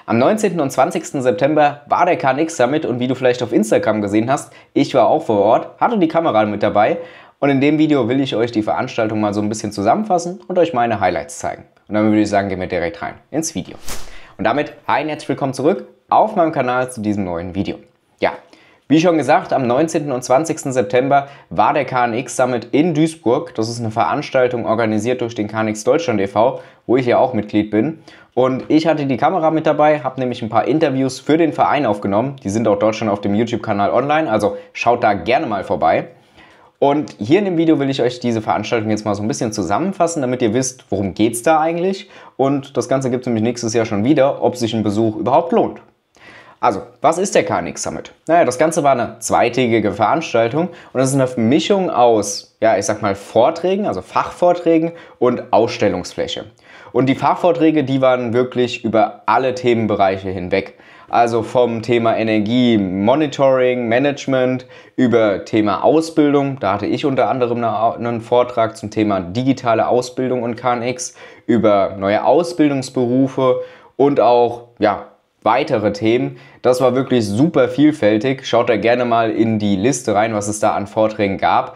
Am 19. und 20. September war der KNX Summit und wie du vielleicht auf Instagram gesehen hast, ich war auch vor Ort, hatte die Kamera mit dabei und in dem Video will ich euch die Veranstaltung mal so ein bisschen zusammenfassen und euch meine Highlights zeigen. Und dann würde ich sagen, gehen wir direkt rein ins Video. Und damit, hi und herzlich willkommen zurück auf meinem Kanal zu diesem neuen Video. Ja, wie schon gesagt, am 19. und 20. September war der KNX Summit in Duisburg. Das ist eine Veranstaltung organisiert durch den KNX Deutschland e.V., wo ich ja auch Mitglied bin. Und ich hatte die Kamera mit dabei, habe nämlich ein paar Interviews für den Verein aufgenommen. Die sind auch dort schon auf dem YouTube-Kanal online, also schaut da gerne mal vorbei. Und hier in dem Video will ich euch diese Veranstaltung jetzt mal so ein bisschen zusammenfassen, damit ihr wisst, worum geht es da eigentlich. Und das Ganze gibt es nämlich nächstes Jahr schon wieder, ob sich ein Besuch überhaupt lohnt. Also, was ist der KNX Summit? Naja, das Ganze war eine zweitägige Veranstaltung und es ist eine Mischung aus, ja, ich sag mal Vorträgen, also Fachvorträgen und Ausstellungsfläche. Und die Fachvorträge, die waren wirklich über alle Themenbereiche hinweg. Also vom Thema Energie, Monitoring, Management, über Thema Ausbildung, da hatte ich unter anderem einen Vortrag zum Thema digitale Ausbildung und KNX, über neue Ausbildungsberufe und auch, ja, weitere Themen. Das war wirklich super vielfältig. Schaut da gerne mal in die Liste rein, was es da an Vorträgen gab.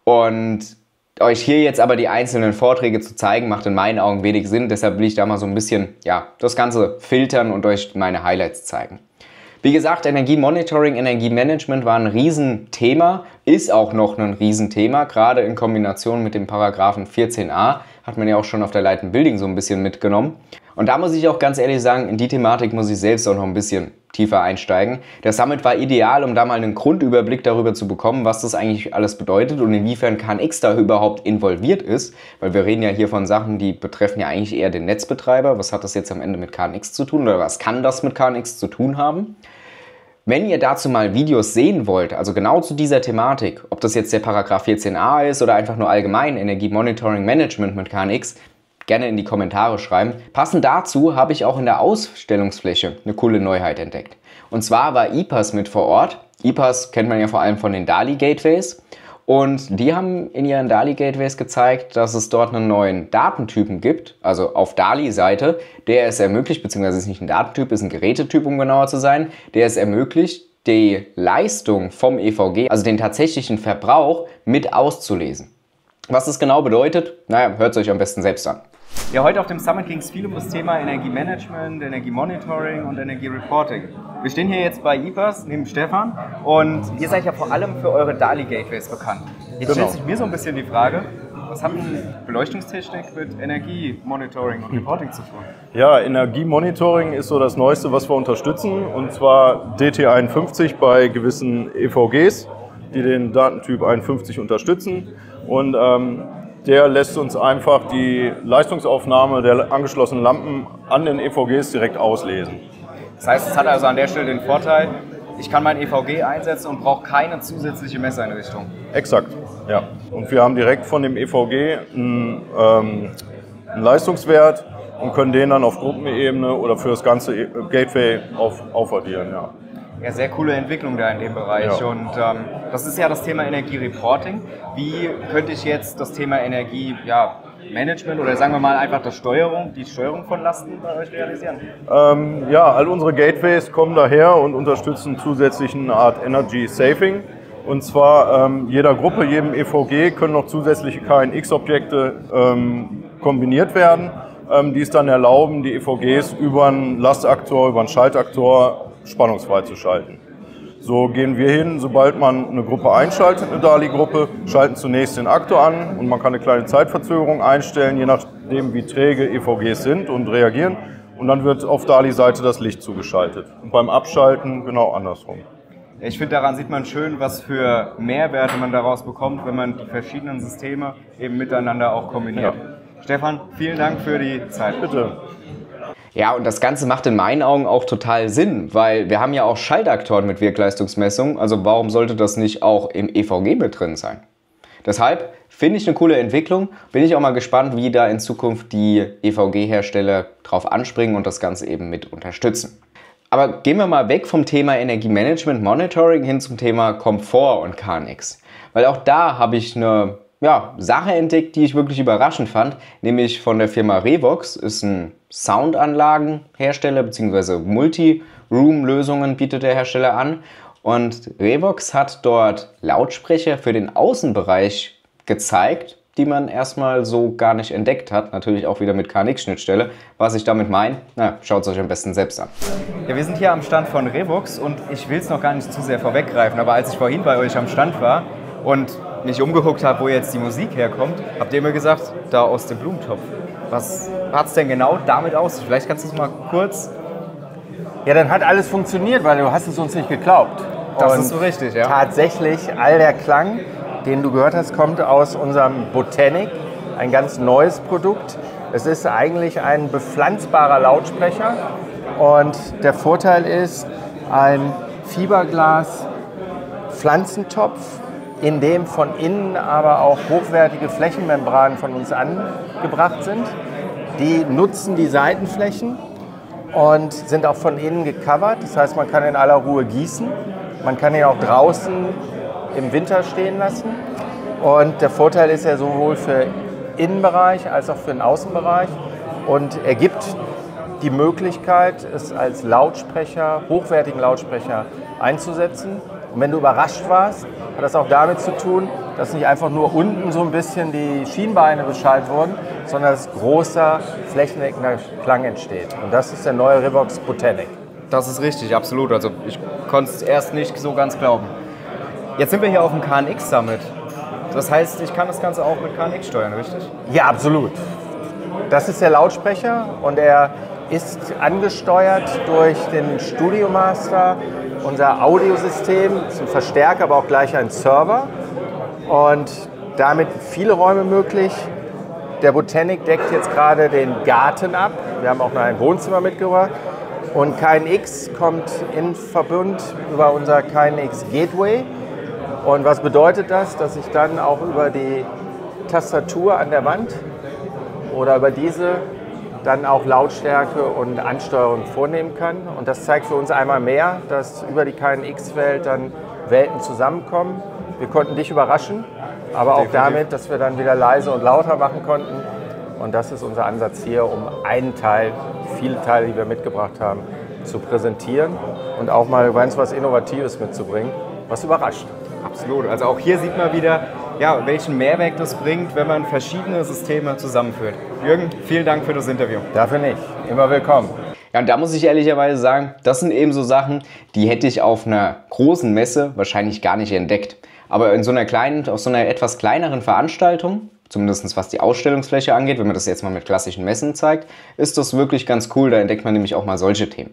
Und euch hier jetzt aber die einzelnen Vorträge zu zeigen, macht in meinen Augen wenig Sinn. Deshalb will ich da mal so ein bisschen, ja, das Ganze filtern und euch meine Highlights zeigen. Wie gesagt, Energiemonitoring, Energiemanagement war ein Riesenthema, ist auch noch ein Riesenthema, gerade in Kombination mit dem Paragraphen 14a, hat man ja auch schon auf der Light & Building so ein bisschen mitgenommen. Und da muss ich auch ganz ehrlich sagen, in die Thematik muss ich selbst auch noch ein bisschen tiefer einsteigen. Der Summit war ideal, um da mal einen Grundüberblick darüber zu bekommen, was das eigentlich alles bedeutet und inwiefern KNX da überhaupt involviert ist. Weil wir reden ja hier von Sachen, die betreffen ja eigentlich eher den Netzbetreiber. Was hat das jetzt am Ende mit KNX zu tun oder was kann das mit KNX zu tun haben? Wenn ihr dazu mal Videos sehen wollt, also genau zu dieser Thematik, ob das jetzt der Paragraph 14a ist oder einfach nur allgemein Energiemonitoring Management mit KNX, gerne in die Kommentare schreiben. Passend dazu habe ich auch in der Ausstellungsfläche eine coole Neuheit entdeckt. Und zwar war IPAS mit vor Ort. IPAS kennt man ja vor allem von den DALI Gateways. Und die haben in ihren DALI Gateways gezeigt, dass es dort einen neuen Datentypen gibt, also auf DALI-Seite, der es ermöglicht, beziehungsweise es ist nicht ein Datentyp, ist ein Gerätetyp, um genauer zu sein, der es ermöglicht, die Leistung vom EVG, also den tatsächlichen Verbrauch, mit auszulesen. Was das genau bedeutet, naja, hört es euch am besten selbst an. Ja, heute auf dem Summit ging es viel um das Thema Energiemanagement, Energiemonitoring und Energiereporting. Wir stehen hier jetzt bei IPAS neben Stefan und ihr seid ja vor allem für eure DALI Gateways bekannt. Jetzt stellt sich mir so ein bisschen die Frage, was hat denn Beleuchtungstechnik mit Energiemonitoring und Reporting zu tun? Ja, Energiemonitoring ist so das Neueste, was wir unterstützen, und zwar DT51 bei gewissen EVGs, die den Datentyp 51 unterstützen, und der lässt uns einfach die Leistungsaufnahme der angeschlossenen Lampen an den EVGs direkt auslesen. Das heißt, es hat also an der Stelle den Vorteil, ich kann mein EVG einsetzen und brauche keine zusätzliche Messeinrichtung. Exakt, ja. Und wir haben direkt von dem EVG einen Leistungswert und können den dann auf Gruppenebene oder für das ganze Gateway aufaddieren, ja. Ja, sehr coole Entwicklung da in dem Bereich. Ja. Und das ist ja das Thema Energiereporting. Wie könnte ich jetzt das Thema Energiemanagement oder sagen wir mal einfach die Steuerung von Lasten bei euch realisieren? Ja, all unsere Gateways kommen daher und unterstützen zusätzlich eine Art Energy Saving. Und zwar jeder Gruppe, jedem EVG können noch zusätzliche KNX-Objekte kombiniert werden, die es dann erlauben, die EVGs über einen Lastaktor, über einen Schaltaktor spannungsfrei zu schalten. So gehen wir hin, sobald man eine Gruppe einschaltet, eine DALI-Gruppe, schalten zunächst den Aktor an und man kann eine kleine Zeitverzögerung einstellen, je nachdem wie träge EVGs sind und reagieren, und dann wird auf DALI-Seite das Licht zugeschaltet. Und beim Abschalten genau andersrum. Ich finde, daran sieht man schön, was für Mehrwerte man daraus bekommt, wenn man die verschiedenen Systeme eben miteinander auch kombiniert. Ja. Stefan, vielen Dank für die Zeit. Bitte. Ja, und das Ganze macht in meinen Augen auch total Sinn, weil wir haben ja auch Schaltaktoren mit Wirkleistungsmessung, also warum sollte das nicht auch im EVG mit drin sein? Deshalb finde ich eine coole Entwicklung, bin ich auch mal gespannt, wie da in Zukunft die EVG-Hersteller drauf anspringen und das Ganze eben mit unterstützen. Aber gehen wir mal weg vom Thema Energiemanagement, Monitoring hin zum Thema Komfort und KNX, weil auch da habe ich eine Sache entdeckt, die ich wirklich überraschend fand, nämlich von der Firma Revox, ist ein Soundanlagenhersteller bzw. Multi-Room-Lösungen bietet der Hersteller an. Und Revox hat dort Lautsprecher für den Außenbereich gezeigt, die man erstmal so gar nicht entdeckt hat. Natürlich auch wieder mit KNX-Schnittstelle. Was ich damit meine, schaut es euch am besten selbst an. Ja, wir sind hier am Stand von Revox und ich will es noch gar nicht zu sehr vorweggreifen, aber als ich vorhin bei euch am Stand war und mich umgeguckt habe, wo jetzt die Musik herkommt, habt ihr mir gesagt, da aus dem Blumentopf. Was hat es denn genau damit aus? Vielleicht kannst du es mal kurz... Ja, dann hat alles funktioniert, weil du hast es uns nicht geglaubt. Das ist so richtig, ja. Tatsächlich, all der Klang, den du gehört hast, kommt aus unserem Botanic, ein ganz neues Produkt. Es ist eigentlich ein bepflanzbarer Lautsprecher und der Vorteil ist ein Fiberglas-Pflanzentopf, in dem von innen aber auch hochwertige Flächenmembranen von uns angebracht sind. Die nutzen die Seitenflächen und sind auch von innen gecovert. Das heißt, man kann in aller Ruhe gießen. Man kann ihn auch draußen im Winter stehen lassen. Und der Vorteil ist ja sowohl für Innenbereich als auch für den Außenbereich. Und er gibt die Möglichkeit, es als Lautsprecher, hochwertigen Lautsprecher einzusetzen. Und wenn du überrascht warst, hat das auch damit zu tun, dass nicht einfach nur unten so ein bisschen die Schienbeine beschallt wurden, sondern dass großer, flächendeckender Klang entsteht. Und das ist der neue Revox Botanic. Das ist richtig, absolut. Also ich konnte es erst nicht so ganz glauben. Jetzt sind wir hier auf dem KNX Summit. Das heißt, ich kann das Ganze auch mit KNX steuern, richtig? Ja, absolut. Das ist der Lautsprecher und er ist angesteuert durch den Studio Master, unser Audiosystem, ein Verstärker, aber auch gleich ein Server. Und damit viele Räume möglich. Der Botanic deckt jetzt gerade den Garten ab. Wir haben auch noch ein Wohnzimmer mitgebracht. Und KNX kommt in Verbund über unser KNX Gateway. Und was bedeutet das? Dass ich dann auch über die Tastatur an der Wand oder über diese dann auch Lautstärke und Ansteuerung vornehmen kann. Und das zeigt für uns einmal mehr, dass über die KNX-Welt dann Welten zusammenkommen. Wir konnten dich überraschen, aber auch damit, dass wir dann wieder leise und lauter machen konnten. Und das ist unser Ansatz hier, um einen Teil, viele Teile, die wir mitgebracht haben, zu präsentieren und auch mal ganz was Innovatives mitzubringen, was überrascht. Absolut. Also auch hier sieht man wieder, ja, welchen Mehrwert das bringt, wenn man verschiedene Systeme zusammenführt. Jürgen, vielen Dank für das Interview. Dafür nicht. Immer willkommen. Ja, und da muss ich ehrlicherweise sagen, das sind eben so Sachen, die hätte ich auf einer großen Messe wahrscheinlich gar nicht entdeckt. Aber in so einer kleinen, auf so einer etwas kleineren Veranstaltung, zumindest was die Ausstellungsfläche angeht, wenn man das jetzt mal mit klassischen Messen zeigt, ist das wirklich ganz cool. Da entdeckt man nämlich auch mal solche Themen.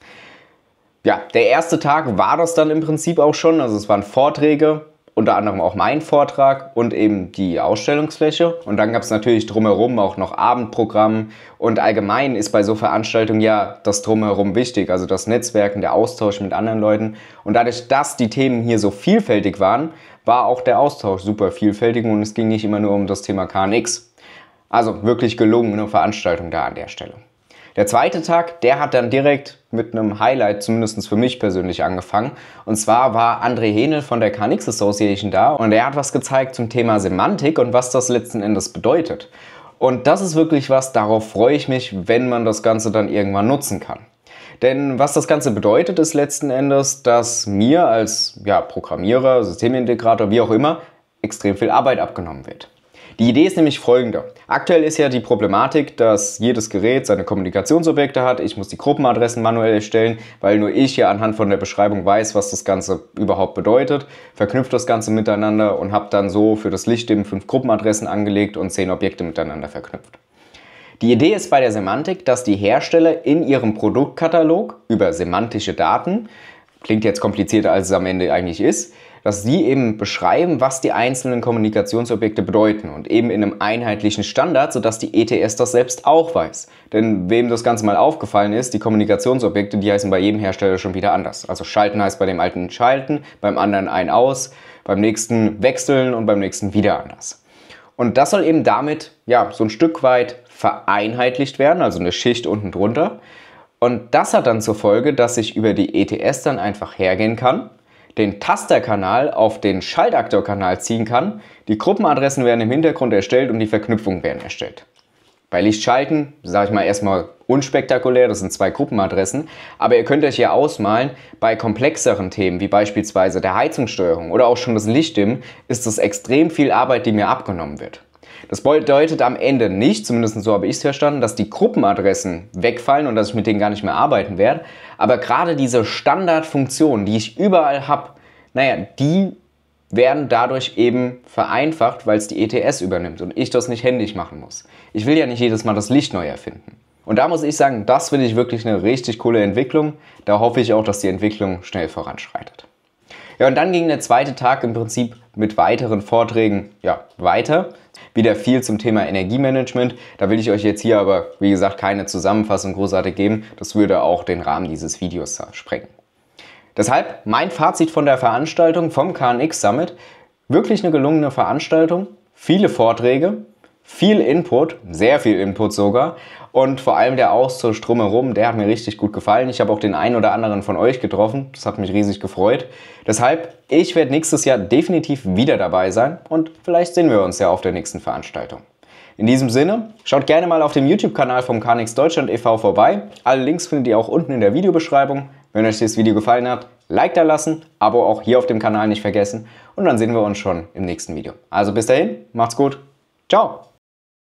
Ja, der erste Tag war das dann im Prinzip auch schon. Also es waren Vorträge, unter anderem auch mein Vortrag und eben die Ausstellungsfläche. Und dann gab es natürlich drumherum auch noch Abendprogramm. Und allgemein ist bei so Veranstaltungen ja das Drumherum wichtig. Also das Netzwerken, der Austausch mit anderen Leuten. Und dadurch, dass die Themen hier so vielfältig waren, war auch der Austausch super vielfältig. Und es ging nicht immer nur um das Thema KNX. Also wirklich gelungene Veranstaltung da an der Stelle. Der zweite Tag, der hat dann direkt mit einem Highlight, zumindest für mich persönlich, angefangen. Und zwar war André Henel von der KNX Association da und er hat was gezeigt zum Thema Semantik und was das letzten Endes bedeutet. Und das ist wirklich was, darauf freue ich mich, wenn man das Ganze dann irgendwann nutzen kann. Denn was das Ganze bedeutet, ist letzten Endes, dass mir als Programmierer, Systemintegrator, wie auch immer, extrem viel Arbeit abgenommen wird. Die Idee ist nämlich folgende. Aktuell ist ja die Problematik, dass jedes Gerät seine Kommunikationsobjekte hat. Ich muss die Gruppenadressen manuell erstellen, weil nur ich ja anhand von der Beschreibung weiß, was das Ganze überhaupt bedeutet. Verknüpfe das Ganze miteinander und habe dann so für das Lichtdim 5 Gruppenadressen angelegt und 10 Objekte miteinander verknüpft. Die Idee ist bei der Semantik, dass die Hersteller in ihrem Produktkatalog über semantische Daten, klingt jetzt komplizierter als es am Ende eigentlich ist, dass sie eben beschreiben, was die einzelnen Kommunikationsobjekte bedeuten und eben in einem einheitlichen Standard, sodass die ETS das selbst auch weiß. Denn wem das Ganze mal aufgefallen ist, die Kommunikationsobjekte, die heißen bei jedem Hersteller schon wieder anders. Also schalten heißt bei dem alten schalten, beim anderen ein aus, beim nächsten wechseln und beim nächsten wieder anders. Und das soll eben damit so ein Stück weit vereinheitlicht werden, also eine Schicht unten drunter. Und das hat dann zur Folge, dass ich über die ETS dann einfach hergehen kann, den Tasterkanal auf den Schaltaktorkanal ziehen kann. Die Gruppenadressen werden im Hintergrund erstellt und die Verknüpfungen werden erstellt. Bei Lichtschalten, sage ich mal erstmal unspektakulär, das sind 2 Gruppenadressen, aber ihr könnt euch ja ausmalen, bei komplexeren Themen wie beispielsweise der Heizungssteuerung oder auch schon das Lichtdimmen ist es extrem viel Arbeit, die mir abgenommen wird. Das bedeutet am Ende nicht, zumindest so habe ich es verstanden, dass die Gruppenadressen wegfallen und dass ich mit denen gar nicht mehr arbeiten werde, aber gerade diese Standardfunktionen, die ich überall habe, naja, die werden dadurch eben vereinfacht, weil es die ETS übernimmt und ich das nicht händisch machen muss. Ich will ja nicht jedes Mal das Licht neu erfinden. Und da muss ich sagen, das finde ich wirklich eine richtig coole Entwicklung. Da hoffe ich auch, dass die Entwicklung schnell voranschreitet. Ja, und dann ging der zweite Tag im Prinzip mit weiteren Vorträgen weiter. Wieder viel zum Thema Energiemanagement. Da will ich euch jetzt hier aber, wie gesagt, keine Zusammenfassung großartig geben. Das würde auch den Rahmen dieses Videos sprengen. Deshalb mein Fazit von der Veranstaltung vom KNX Summit. Wirklich eine gelungene Veranstaltung, viele Vorträge, viel Input, sehr viel Input sogar und vor allem der Austausch drumherum, der hat mir richtig gut gefallen. Ich habe auch den einen oder anderen von euch getroffen, das hat mich riesig gefreut. Deshalb, ich werde nächstes Jahr definitiv wieder dabei sein und vielleicht sehen wir uns ja auf der nächsten Veranstaltung. In diesem Sinne, schaut gerne mal auf dem YouTube-Kanal vom KNX Deutschland e.V. vorbei. Alle Links findet ihr auch unten in der Videobeschreibung. Wenn euch das Video gefallen hat, Like da lassen, Abo auch hier auf dem Kanal nicht vergessen und dann sehen wir uns schon im nächsten Video. Also bis dahin, macht's gut, ciao!